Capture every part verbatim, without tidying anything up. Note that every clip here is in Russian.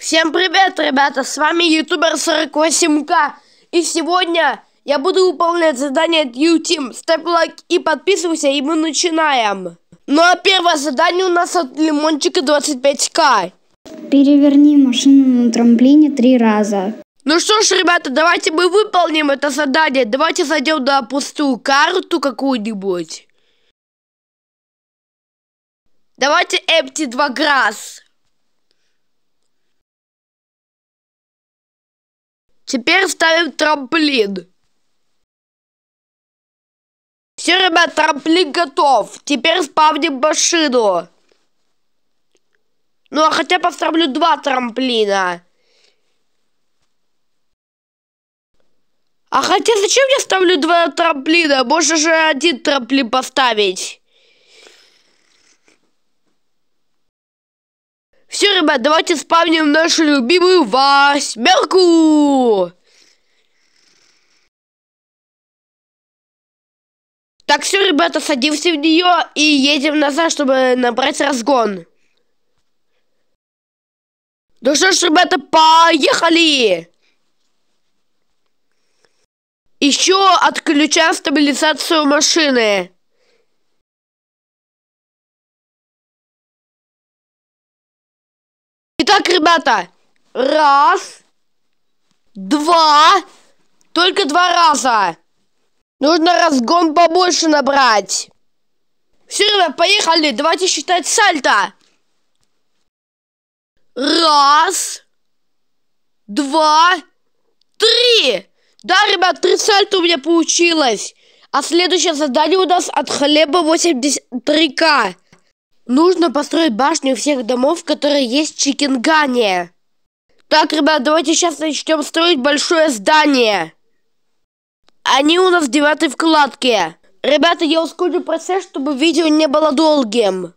Всем привет, ребята, с вами ютубер сорок восемь ка. И сегодня я буду выполнять задание от YouTeam. Ставь лайк и подписывайся, и мы начинаем. Ну а первое задание у нас от Лимончика двадцать пять ка. Переверни машину на трамплине три раза. Ну что ж, ребята, давайте мы выполним это задание. Давайте зайдем на пустую карту какую-нибудь. Давайте Empty два раз. Теперь ставим трамплин. Все, ребят, трамплин готов. Теперь спавним машину. Ну, а хотя поставлю два трамплина. А хотя зачем я ставлю два трамплина? Можно же один трамплин поставить. Все, ребят, давайте спавним нашу любимую восьмерку. Так, все, ребята, садимся в нее и едем назад, чтобы набрать разгон. Ну что ж, ребята, поехали! Еще отключаем стабилизацию машины. Итак, ребята, раз, два, только два раза. Нужно разгон побольше набрать. Все, ребят, поехали, давайте считать сальто. Раз, два, три. Да, ребят, три сальто у меня получилось. А следующее задание у нас от Хлеба восемьдесят три ка. Нужно построить башню всех домов, которые есть в Чикенгане. Так, ребят, давайте сейчас начнем строить большое здание. Они у нас в девятой вкладке. Ребята, я ускорю процесс, чтобы видео не было долгим.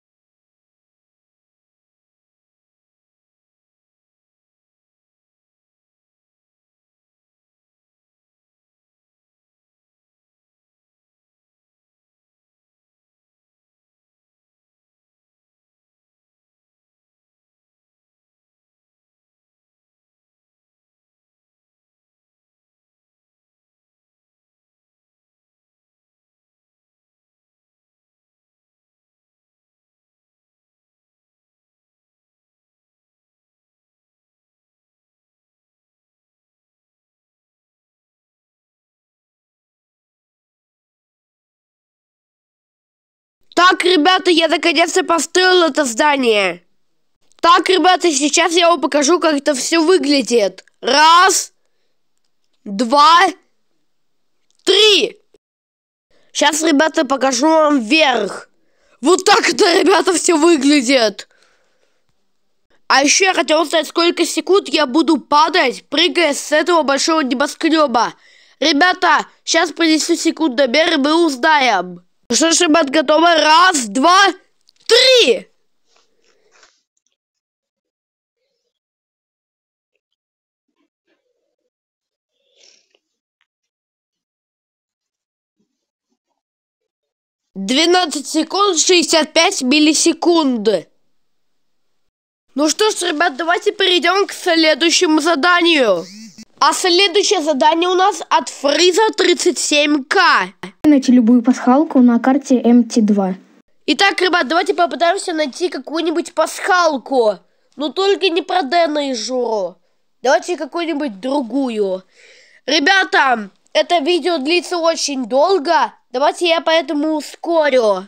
Так, ребята, я наконец-то построил это здание. Так, ребята, сейчас я вам покажу, как это все выглядит. Раз, два, три. Сейчас, ребята, покажу вам вверх. Вот так это, ребята, все выглядит. А еще я хотел узнать, сколько секунд я буду падать, прыгая с этого большого небоскреба. Ребята, сейчас принесу секундомер, и мы узнаем. Ну что ж, ребят, готовы? Раз, два, три! двенадцать секунд, шестьдесят пять миллисекунд. Ну что ж, ребят, давайте перейдем к следующему заданию. А следующее задание у нас от Фриза тридцать семь ка. Найти любую пасхалку на карте Empty два. Итак, ребят, давайте попытаемся найти какую-нибудь пасхалку. Но только не про Дэна и Журу. Давайте какую-нибудь другую. Ребята, это видео длится очень долго. Давайте я поэтому ускорю.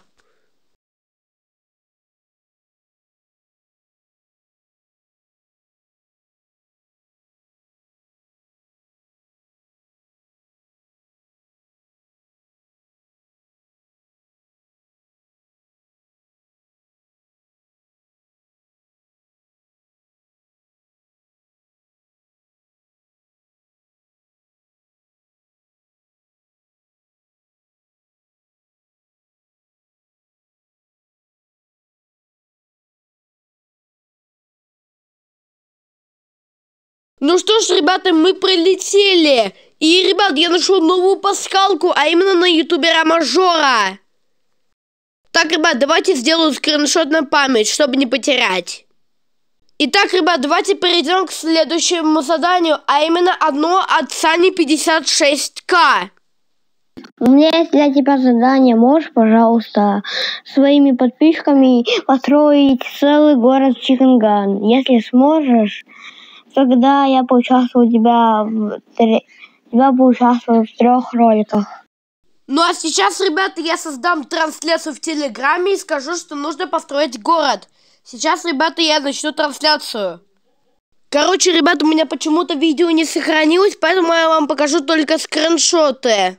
Ну что ж, ребята, мы прилетели. И, ребят, я нашел новую пасхалку, а именно на ютубера Мажора. Так, ребят, давайте сделаю скриншот на память, чтобы не потерять. Итак, ребят, давайте перейдем к следующему заданию, а именно одно от Сани пятьдесят шесть ка. У меня есть для тебя задание. Можешь, пожалуйста, своими подписчиками построить целый город Чикенган? Если сможешь, тогда я поучаствую у тебя в, три... тебя поучаствую в трех роликах. Ну а сейчас, ребята, я создам трансляцию в Телеграме и скажу, что нужно построить город. Сейчас, ребята, я начну трансляцию. Короче, ребята, у меня почему-то видео не сохранилось, поэтому я вам покажу только скриншоты.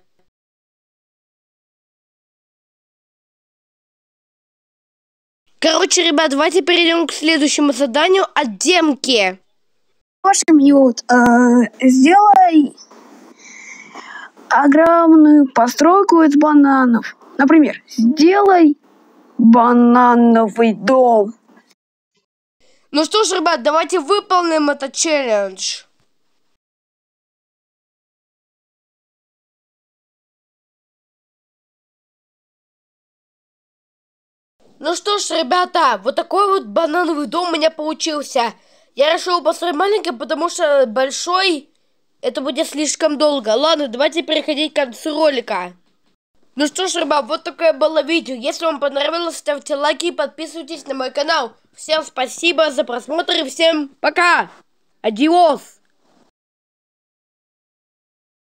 Короче, ребят, давайте перейдем к следующему заданию от Демки. Мьют, э, сделай огромную постройку из бананов. Например, сделай банановый дом. Ну что ж, ребят, давайте выполним этот челлендж. Ну что ж, ребята, вот такой вот банановый дом у меня получился. Я решил построить маленький, потому что большой это будет слишком долго. Ладно, давайте переходить к концу ролика. Ну что ж, ребят, вот такое было видео. Если вам понравилось, ставьте лайки и подписывайтесь на мой канал. Всем спасибо за просмотр и всем пока. Адиос.